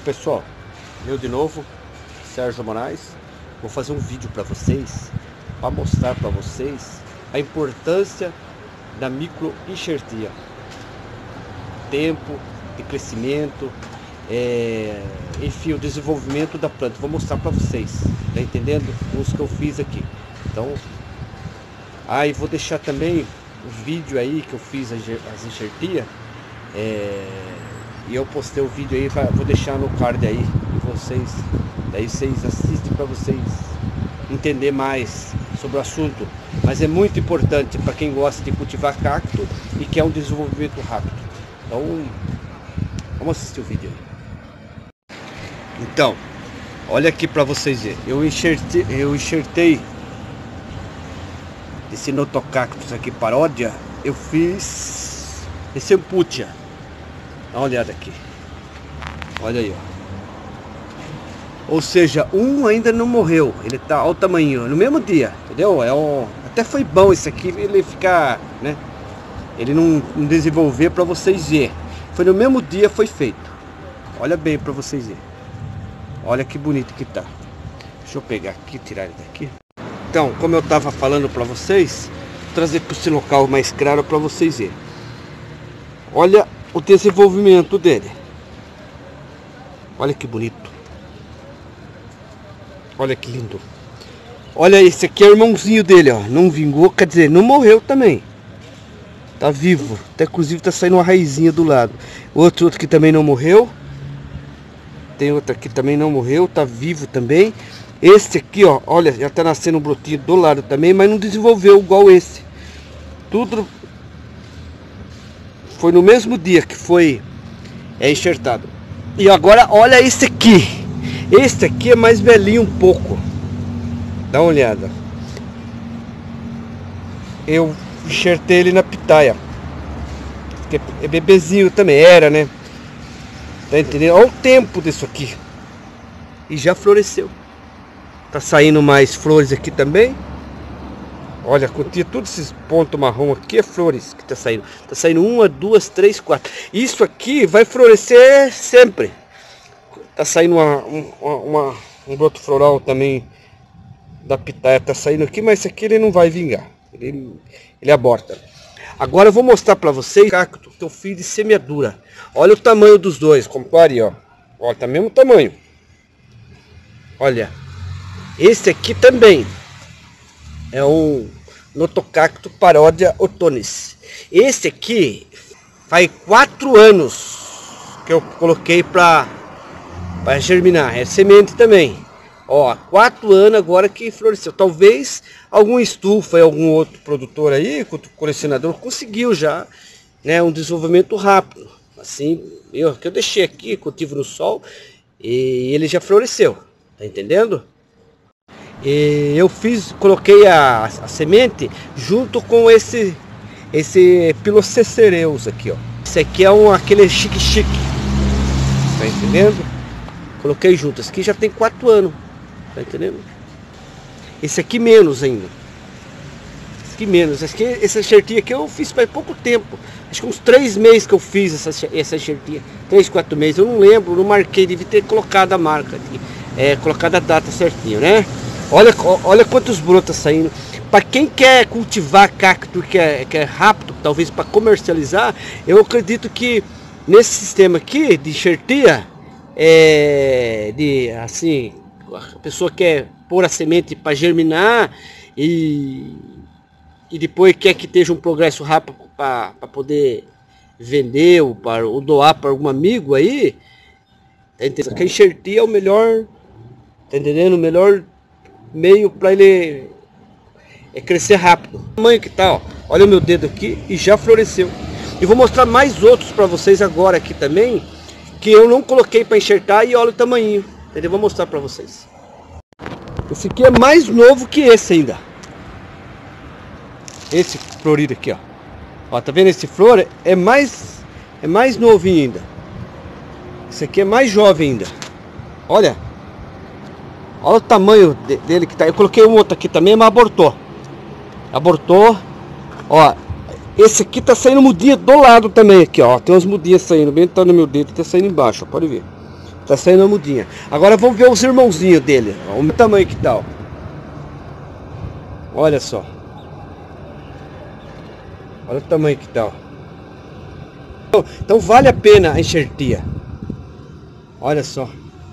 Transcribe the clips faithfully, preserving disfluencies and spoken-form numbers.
pessoal, eu de novo, Sérgio Moraes. Vou fazer um vídeo para vocês, para mostrar para vocês a importância da microenxertia. Tempo de crescimento, é, enfim, o desenvolvimento da planta. Vou mostrar para vocês, tá entendendo? Os que eu fiz aqui. Então, aí ah, vou deixar também o vídeo aí que eu fiz as enxertias. É, e eu postei o vídeo aí, vou deixar no card aí, e vocês, daí vocês assistem para vocês entender mais sobre o assunto. Mas é muito importante para quem gosta de cultivar cacto e quer um desenvolvimento rápido. Então, vamos assistir o vídeo aí. Então, olha aqui para vocês verem. Eu enxertei, eu enxertei esse Notocactus aqui, paródia. Eu fiz esse Amputia. Dá uma olhada aqui. Olha aí, ó. Ou seja, um ainda não morreu. Ele tá ao tamanho, no mesmo dia, entendeu? É um... Até foi bom isso aqui, ele ficar, né? Ele não, não desenvolver para vocês verem. Foi no mesmo dia, foi feito. Olha bem para vocês verem. Olha que bonito que tá. Deixa eu pegar aqui, tirar ele daqui. Então, como eu tava falando para vocês, vou trazer para esse local mais claro para vocês verem. Olha o desenvolvimento dele. Olha que bonito. Olha que lindo. Olha, esse aqui é o irmãozinho dele, ó. Não vingou, quer dizer, não morreu também. Tá vivo. Até inclusive tá saindo uma raizinha do lado. Outro, outro que também não morreu. Tem outro aqui que também não morreu, tá vivo também. Esse aqui, ó, olha, já tá nascendo um brotinho do lado também, mas não desenvolveu igual esse. Tudo foi no mesmo dia que foi é, enxertado. E agora olha esse aqui. Esse aqui é mais velhinho um pouco. Dá uma olhada. Eu enxertei ele na pitaia. É bebezinho também, era, né? Tá entendendo? Olha o tempo disso aqui. E já floresceu. Tá saindo mais flores aqui também. Olha, continha todos esses pontos marrom aqui, é flores que tá saindo. Tá saindo uma, duas, três, quatro. Isso aqui vai florescer sempre. Tá saindo uma, uma, uma, um broto floral também da pitaia. Tá saindo aqui, mas esse aqui ele não vai vingar. Ele, ele aborta. Agora eu vou mostrar pra vocês o cacto que eu fiz de semeadura. Olha o tamanho dos dois, compare, ó. Olha, tá mesmo tamanho. Olha. Esse aqui também é um Notocactus paródia Otonis. Esse aqui faz quatro anos que eu coloquei para para germinar. É semente também. Ó, quatro anos agora que floresceu. Talvez algum estufa e algum outro produtor aí, colecionador, conseguiu já, né, um desenvolvimento rápido. Assim, eu que eu deixei aqui, cultivo no sol, e ele já floresceu. Tá entendendo? E eu fiz, coloquei a, a semente junto com esse esse Pilocereus aqui, ó. Esse aqui é um aquele chique chique, tá entendendo? Coloquei junto. Esse aqui já tem quatro anos, tá entendendo? Esse aqui menos ainda. Esse aqui menos. Esse aqui, essa enxertia aqui eu fiz faz pouco tempo. Acho que uns três meses que eu fiz essa essa enxertia. Três, quatro meses. Eu não lembro, não marquei, devia ter colocado a marca aqui, é, colocado a data certinho, né? Olha, olha quantos brotos saindo. Para quem quer cultivar cacto, que é, que é rápido, talvez para comercializar, eu acredito que nesse sistema aqui de enxertia, é, de assim, a pessoa quer pôr a semente para germinar e, e depois quer que esteja um progresso rápido para poder vender ou, para, ou doar para algum amigo aí, tá entendendo? Que a enxertia é o melhor, tá entendendo? O melhor meio para ele é crescer rápido. O tamanho que tá, ó. Olha o meu dedo aqui e já floresceu. E vou mostrar mais outros para vocês agora aqui também, que eu não coloquei para enxertar, e olha o tamanho, entendeu? Vou mostrar para vocês. Esse aqui é mais novo que esse ainda. Esse florido aqui, ó. Ó, tá vendo esse flor? É mais é mais novinho ainda. Esse aqui é mais jovem ainda. Olha. Olha o tamanho de, dele que tá. Eu coloquei um outro aqui também, mas abortou. Abortou. Ó, esse aqui tá saindo mudinha do lado também aqui, ó. Tem umas mudinhas saindo, bem tá no meu dedo, tá saindo embaixo, ó, pode ver. Tá saindo a mudinha. Agora vamos ver os irmãozinhos dele. Olha o tamanho que tá, ó. Olha só. Olha o tamanho que tá, ó. Então vale a pena a enxertia. Olha só.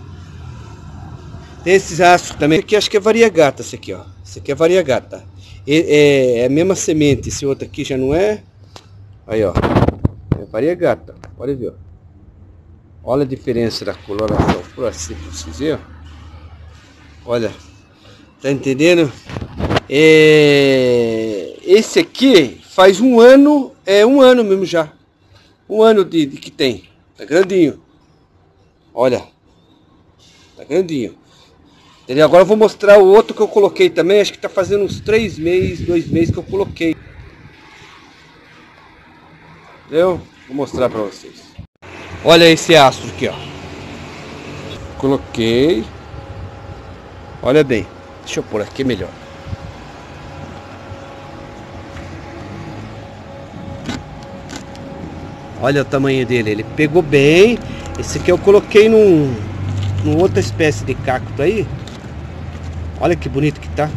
Tem esses astros também. Esse aqui acho que é variegata, esse aqui, ó. Esse aqui é variegata. É, é, é a mesma semente. Esse outro aqui já não é. Aí, ó. É variegata. Pode ver, ó. Olha a diferença da coloração. Por assim, pra vocês verem, ó. Olha. Tá entendendo? É... Esse aqui faz um ano. É um ano mesmo já. Um ano de, de que tem. Tá grandinho. Olha. Tá grandinho. Entendeu? Agora eu vou mostrar o outro que eu coloquei também. Acho que tá fazendo uns três meses, dois meses que eu coloquei. Entendeu? Vou mostrar pra vocês. Olha esse astro aqui, ó. Coloquei. Olha bem. Deixa eu pôr aqui melhor. Olha o tamanho dele. Ele pegou bem. Esse aqui eu coloquei num, num outra espécie de cacto aí. Olha que bonito que tá.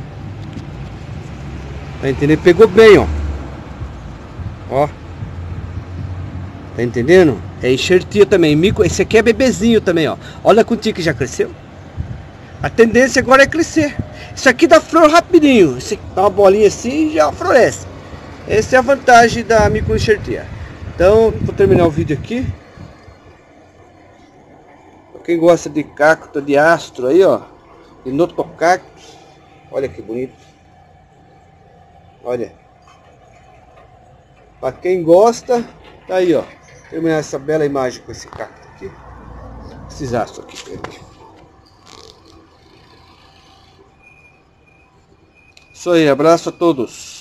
Tá entendendo? Pegou bem, ó. Ó. Tá entendendo? É enxertia também. Mico. Esse aqui é bebezinho também, ó. Olha quantinho que já cresceu. A tendência agora é crescer. Isso aqui dá flor rapidinho. Isso aqui dá uma bolinha assim e já floresce. Essa é a vantagem da micro enxertia. Então, vou terminar o vídeo aqui. Quem gosta de cacto, de astro aí, ó. De notocactus. Olha que bonito. Olha. Para quem gosta, tá aí, ó. Terminar essa bela imagem com esse cacto aqui. Esses astros aqui. Isso aí, abraço a todos.